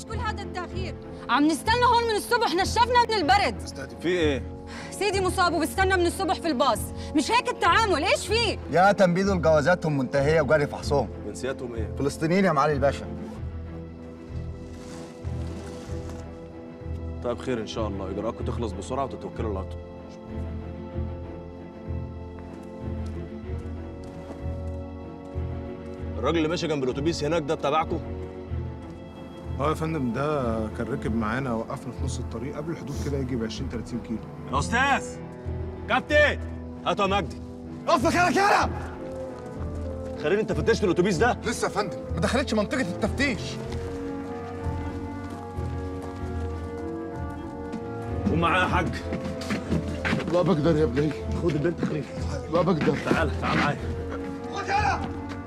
كل هذا التأخير؟ عم نستنى هون من الصبح، نشفنا من البرد. في ايه؟ سيدي مصاب وبستنى من الصبح في الباص، مش هيك التعامل، ايش فيه؟ يا تنبيذ جوازاتهم منتهيه وجاري فحصهم. جنسياتهم ايه؟ فلسطينيين يا معالي الباشا. طيب خير ان شاء الله، اجراءاتكم تخلص بسرعه وتتوكلوا على الله. الراجل اللي ماشي جنب الاتوبيس هناك ده تبعكم؟ اه يا فندم، ده كان ركب معانا، وقفنا في نص الطريق قبل الحدود كده يجي ب 20 30 كيلو. يا استاذ كابتن هاتوا يا مجدي. اقف مكانك يالا. خليني، انت فتشت الاتوبيس ده؟ لسه يا فندم، ما دخلتش منطقه التفتيش. ومعايا يا حاج. لا بقدر يا ابني. خد البنت خليل. لا بقدر. تعال معايا. خد يالا.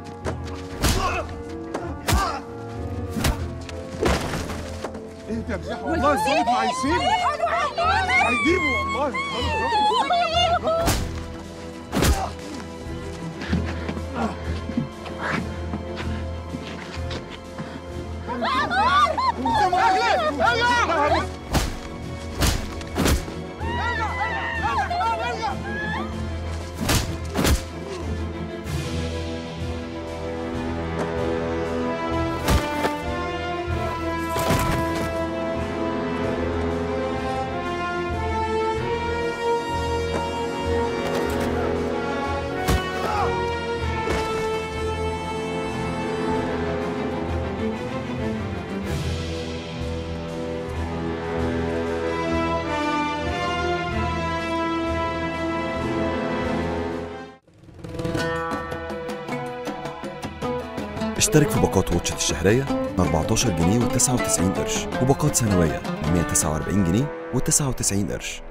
اهدى يا بجح، والله الظابط ما هيسيبه. هيجيبه والله. اشترك في باقات واتشت الشهرية ب 14 جنيه و99 قرش، وباقات سنوية ب 149 جنيه و99 قرش.